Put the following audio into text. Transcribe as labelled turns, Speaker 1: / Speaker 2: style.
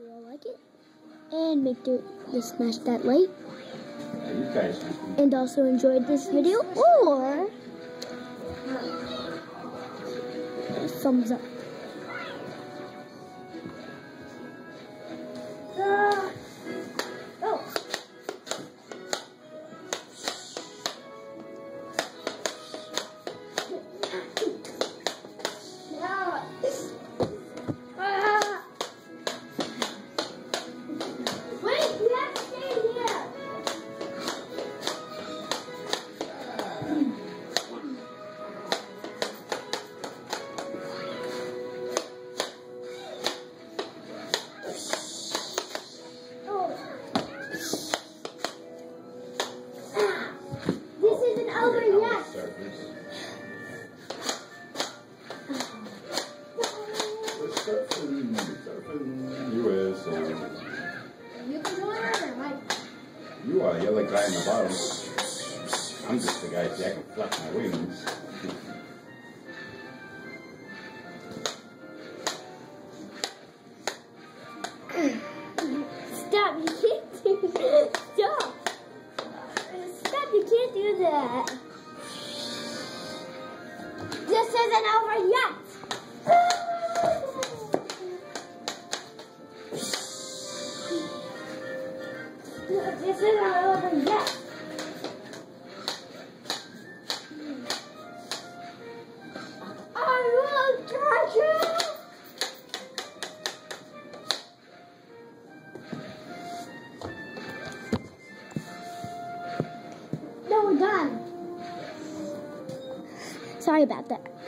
Speaker 1: you all like it. And make sure to smash that like. And also enjoyed this video, or thumbs up.
Speaker 2: You are. You're the guy in the bottom. I'm just the guy. See, I can flap my wings.
Speaker 1: Stop! You can't do that. Stop! Stop! You can't do that. This isn't over yet. This isn't over yet. I will catch you. No, we're done. Sorry about that.